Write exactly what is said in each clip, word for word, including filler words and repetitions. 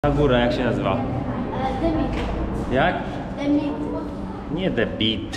Ta góra jak się nazywa? Demit. Jak? Demit. Nie The Beat.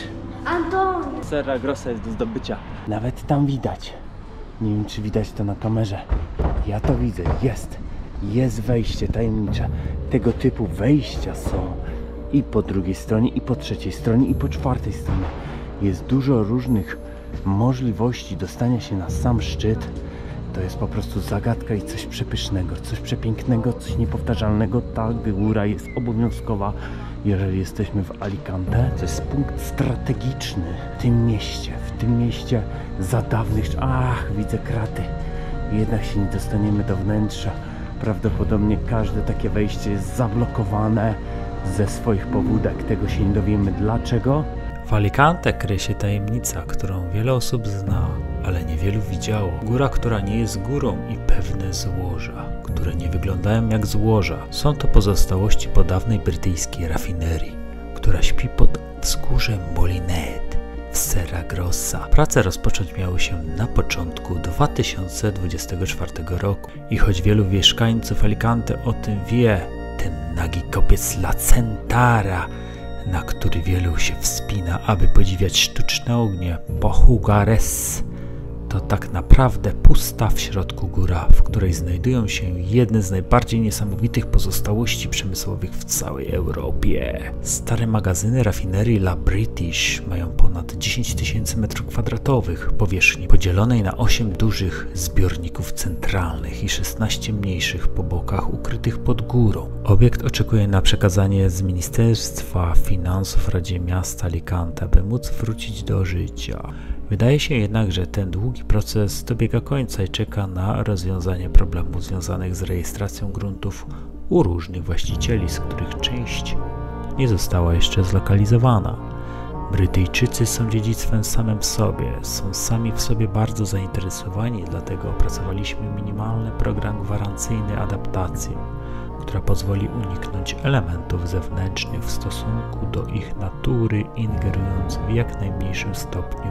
Anton. Serra Grossa jest do zdobycia. Nawet tam widać. Nie wiem, czy widać to na kamerze. Ja to widzę. Jest. Jest wejście tajemnicze. Tego typu wejścia są i po drugiej stronie, i po trzeciej stronie, i po czwartej stronie. Jest dużo różnych możliwości dostania się na sam szczyt. To jest po prostu zagadka i coś przepysznego, coś przepięknego, coś niepowtarzalnego. Ta góra jest obowiązkowa, jeżeli jesteśmy w Alicante. To jest punkt strategiczny w tym mieście, w tym mieście za dawnych... Ach, widzę kraty. Jednak się nie dostaniemy do wnętrza. Prawdopodobnie każde takie wejście jest zablokowane ze swoich pobudek. Tego się nie dowiemy dlaczego. W Alicante kryje się tajemnica, którą wiele osób zna, ale niewielu widziało. Góra, która nie jest górą i pewne złoża, które nie wyglądają jak złoża. Są to pozostałości po dawnej brytyjskiej rafinerii, która śpi pod wzgórzem Molinet w Serra Grossa. Prace rozpocząć miały się na początku dwa tysiące dwudziestego czwartego roku. I choć wielu mieszkańców Alicante o tym wie, ten nagi kopiec La Centara, na który wielu się wspina, aby podziwiać sztuczne ognie Pojugares, to tak naprawdę pusta w środku góra, w której znajdują się jedne z najbardziej niesamowitych pozostałości przemysłowych w całej Europie. Stare magazyny rafinerii La British mają ponad dziesięć tysięcy metrów kwadratowych powierzchni podzielonej na osiem dużych zbiorników centralnych i szesnaście mniejszych po bokach ukrytych pod górą. Obiekt oczekuje na przekazanie z Ministerstwa Finansów Radzie Miasta Alicante, by móc wrócić do życia. Wydaje się jednak, że ten długi proces dobiega końca i czeka na rozwiązanie problemów związanych z rejestracją gruntów u różnych właścicieli, z których część nie została jeszcze zlokalizowana. Brytyjczycy są dziedzictwem samym w sobie, są sami w sobie bardzo zainteresowani, dlatego opracowaliśmy minimalny program gwarancyjny adaptacji, która pozwoli uniknąć elementów zewnętrznych w stosunku do ich natury, ingerując w jak najmniejszym stopniu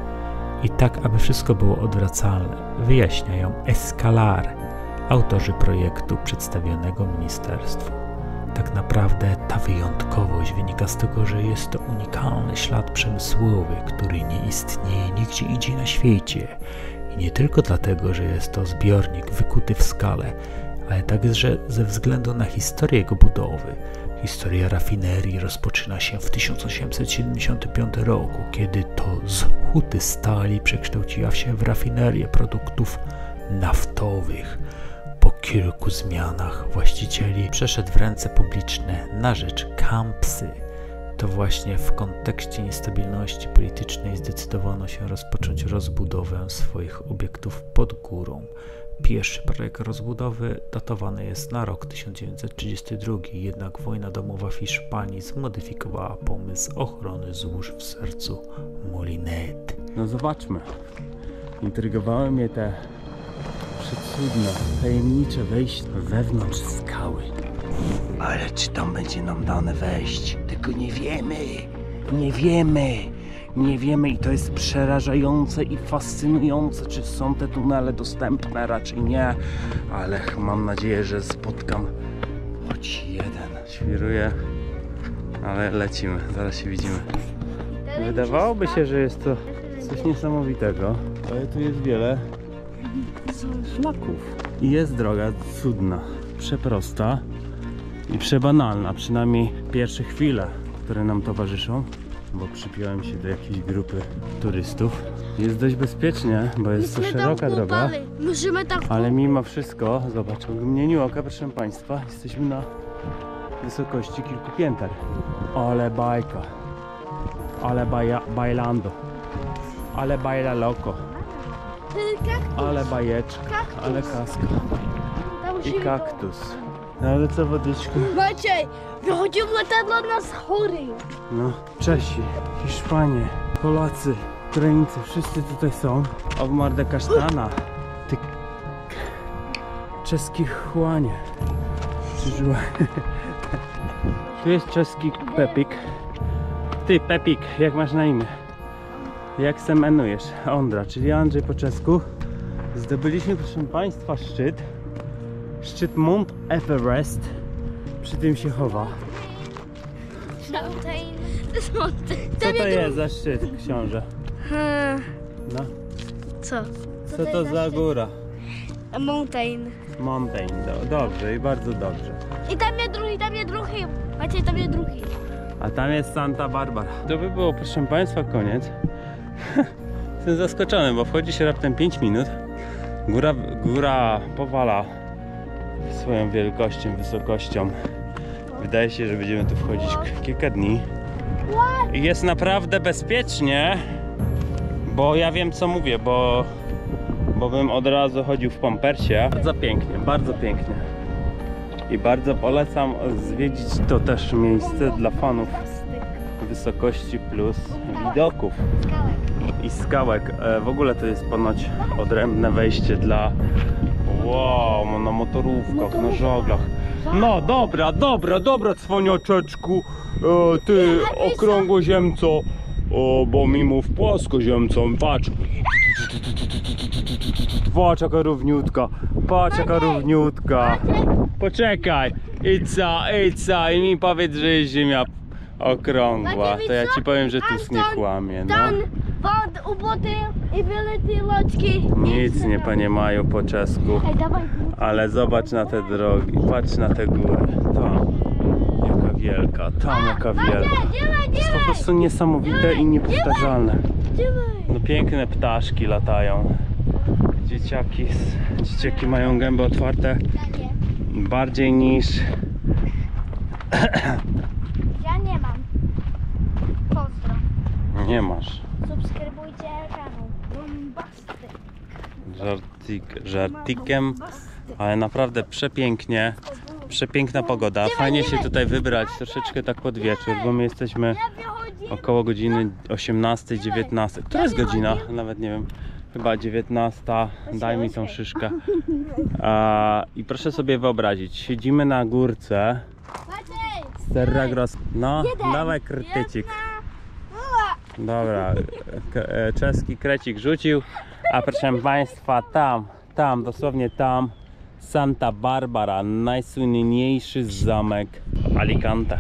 i tak, aby wszystko było odwracalne, wyjaśniają Escalar, autorzy projektu przedstawionego ministerstwu. Tak naprawdę ta wyjątkowość wynika z tego, że jest to unikalny ślad przemysłowy, który nie istnieje nigdzie indziej na świecie. I nie tylko dlatego, że jest to zbiornik wykuty w skale, ale także ze względu na historię jego budowy. Historia rafinerii rozpoczyna się w tysiąc osiemset siedemdziesiątym piątym roku, kiedy to z huty stali przekształciła się w rafinerię produktów naftowych. Po kilku zmianach właścicieli przeszedł w ręce publiczne na rzecz Campsy. To właśnie w kontekście niestabilności politycznej zdecydowano się rozpocząć rozbudowę swoich obiektów pod górą. Pierwszy projekt rozbudowy datowany jest na rok tysiąc dziewięćset trzydziesty drugi, jednak wojna domowa w Hiszpanii zmodyfikowała pomysł ochrony złóż w sercu Molinet. No zobaczmy. Intrygowały mnie te przecudne, tajemnicze wejście wewnątrz skały. Ale czy tam będzie nam dane wejść? Tego nie wiemy. Nie wiemy. Nie wiemy i to jest przerażające i fascynujące, czy są te tunele dostępne, raczej nie, ale mam nadzieję, że spotkam choć jeden. Świruję, ale lecimy, zaraz się widzimy. Wydawałoby się, że jest to coś niesamowitego, ale tu jest wiele szlaków. I jest droga cudna, przeprosta i przebanalna, przynajmniej pierwsze chwile, które nam towarzyszą. Bo przypiąłem się do jakiejś grupy turystów. Jest dość bezpiecznie, bo jest to szeroka droga, ale mimo wszystko, zobacz, w mgnieniu oka, proszę Państwa, jesteśmy na wysokości kilku pięter. Ale bajka, ale baja, bailando, ale baila loco, ale bajeczka, ale kaska i kaktus. No ale co, wodyczku? Maciej, wychodził letadło na schory. No, Czesi, Hiszpanie, Polacy, Ukraińcy, wszyscy tutaj są. O mordę kasztana. Ty... Czeski chłanie. Przyżyła. Tu jest czeski Pepik. Ty, Pepik, jak masz na imię? Jak se menujesz? Ondra, czyli Andrzej po czesku. Zdobyliśmy, proszę Państwa, szczyt. Szczyt Mount Everest. przy tym się chowa. Mountain. This mountain. Co to jest za szczyt, książę? Hmm, No, Co? co to za góra? A mountain. Mountain, do, dobrze i bardzo dobrze. I tam jest drugi, tam jest drugi. Macie, tam jest drugi. A tam jest Santa Barbara. To by było, proszę Państwa, koniec. Jestem zaskoczony, bo wchodzi się raptem pięć minut. Góra, góra powala swoją wielkością, wysokością. Wydaje się, że będziemy tu wchodzić k- kilka dni. I jest naprawdę bezpiecznie, bo ja wiem, co mówię, bo, bo bym od razu chodził w pampersie. Bardzo pięknie, bardzo pięknie. I bardzo polecam zwiedzić to też miejsce dla fanów wysokości plus widoków Skałek. i skałek. E, w ogóle to jest ponoć odrębne wejście dla... Wow, na motorówkach, na żaglach. No dobra, dobra, dobra, cwaniaczeczku. E, ty okrągłoziemco, o, bo mi mów płaskoziemcą, patrz. Patrz jaka równiutka, patrz jaka równiutka. Poczekaj, i co, i co, i mi powiedz, że jest ziemia okrągła. To ja ci powiem, że Tusk nie kłamie, no. Tam wod, uboty i wielkie loczki. Nic nie panie Maju po czesku. Ej, dawaj. Ale zobacz na te drogi, patrz na te góry. Tam, jaka wielka, tam jaka wielka. To jest po prostu niesamowite i niepowtarzalne. No piękne ptaszki latają. Dzieciaki, dzieciaki mają gęby otwarte bardziej niż... Ja nie mam. Pozdro. Nie masz. Subskrybujcie kanał. Bombasty. Żartik, żartikiem, ale naprawdę przepięknie. Przepiękna pogoda. Fajnie się tutaj wybrać troszeczkę tak pod wieczór, bo my jesteśmy około godziny osiemnastej, dziewiętnastej. Która jest godzina? Nawet nie wiem. Chyba dziewiętnasta. Daj mi tą szyszkę. A, I proszę sobie wyobrazić, siedzimy na górce. Serra Gros. No, dawaj krytycik. Dobra, k- e, czeski krecik rzucił. A proszę Państwa, tam, tam, dosłownie tam Santa Barbara, najsłynniejszy zamek Alicante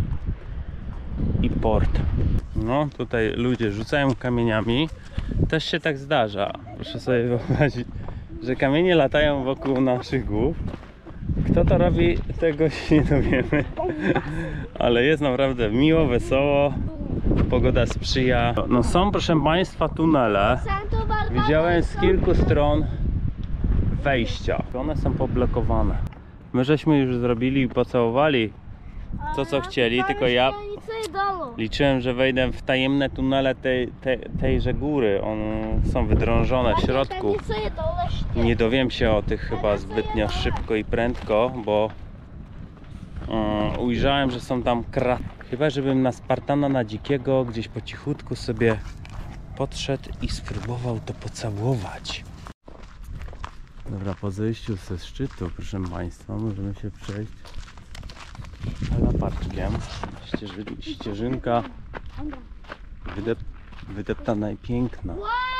i port. No, tutaj ludzie rzucają kamieniami. Też się tak zdarza. Proszę sobie wyobrazić, że kamienie latają wokół naszych głów. Kto to robi, tego się nie dowiemy. Ale jest naprawdę miło, wesoło. Pogoda sprzyja. No są, proszę Państwa, tunele. Widziałem z kilku stron wejścia. One są poblokowane. My żeśmy już zrobili i pocałowali to, co chcieli, tylko ja liczyłem, że wejdę w tajemne tunele tej, tej, tejże góry. One są wydrążone w środku. Nie dowiem się o tych chyba zbytnio szybko i prędko, bo um, ujrzałem, że są tam kraty. Chyba, żebym na Spartana, na dzikiego gdzieś po cichutku sobie podszedł i spróbował to pocałować. Dobra, po zejściu ze szczytu, proszę Państwa, możemy się przejść lapaczkiem. Ścieży, ścieżynka wydep, wydeptana i piękna.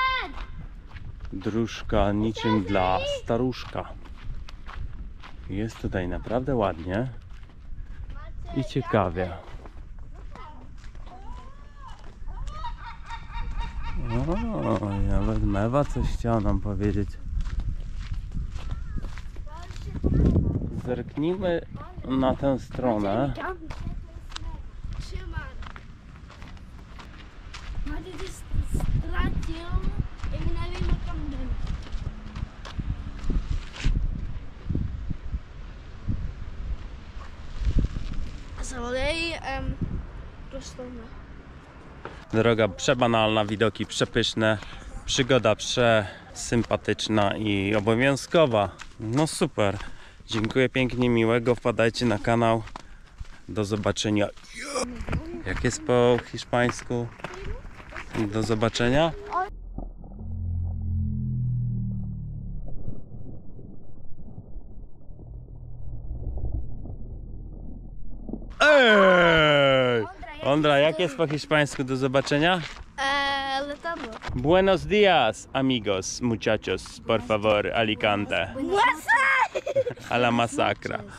Dróżka niczym dla staruszka. Jest tutaj naprawdę ładnie i ciekawie. O, nawet Mewa coś chciała nam powiedzieć. Zerknijmy na tę stronę. Droga przebanalna, widoki przepyszne, przygoda przesympatyczna i obowiązkowa. No super. Dziękuję pięknie, miłego. Wpadajcie na kanał. Do zobaczenia. Jak jest po hiszpańsku? Do zobaczenia. Ej! Ondra, jak jest po hiszpańsku? Do zobaczenia? Eee, latamo. Buenos días, amigos, muchachos, por favor, Alicante. A la masacra.